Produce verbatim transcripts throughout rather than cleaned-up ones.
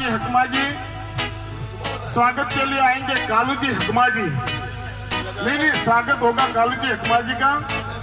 हकमा जी, स्वागत के लिए आएंगे कालू जी हकमा जी। नहीं नहीं, स्वागत होगा कालू जी हकमा जी का।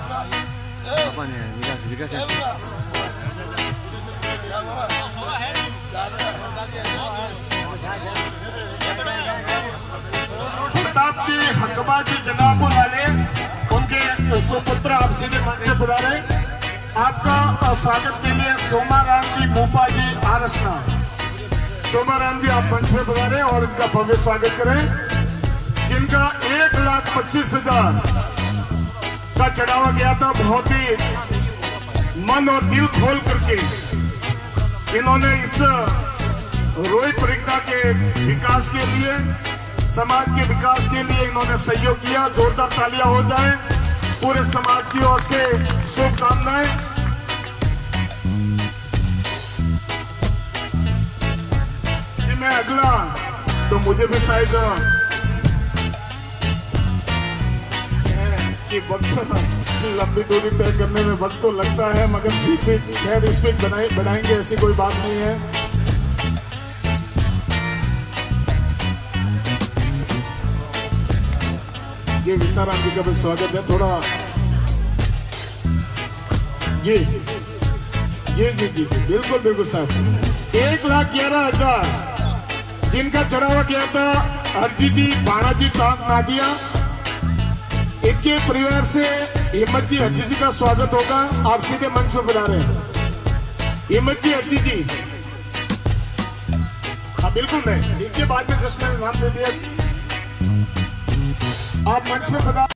प्रताप जी हकमा जी जनापुर वाले, उनके सुपुत्र आप सीधे मंच पे पधारे। आपका स्वागत के लिए सोमाराम जी मोपा जी आरसना, सोमाराम जी आप मंच पे पधारे और इनका भव्य स्वागत करें, जिनका एक लाख पच्चीस हजार का चढ़ावा गया था। बहुत ही मन और दिल खोल करके इन्होंने इस रोहित परिक्रमा के विकास के लिए, समाज के विकास के लिए इन्होंने सहयोग किया। जोरदार तालियां हो जाए पूरे समाज की ओर से, शुभकामनाएं। मैं अगला तो मुझे भी शायद कि वक्त लंबी दूरी तय करने में वक्त तो लगता है, मगर फिर भी खैर स्पीड बनाए बढ़ाएंगे, ऐसी कोई बात नहीं है। ये विशाराम जी का भी स्वागत है। थोड़ा जी जी जी जी बिल्कुल बिल्कुल साहब। एक लाख ग्यारह हजार जिनका चढ़ावा किया था हरजी जी, बाणा जी, टांग नादिया, इनके परिवार से हिम्मत जी हरजी जी का स्वागत होगा। आप सीधे मंच पर बुला रहे हैं हिम्मत जी हरजी जी। हाँ बिल्कुल नहीं, इनके बाद में जिसमें नाम दे दिया, आप मंच पे बता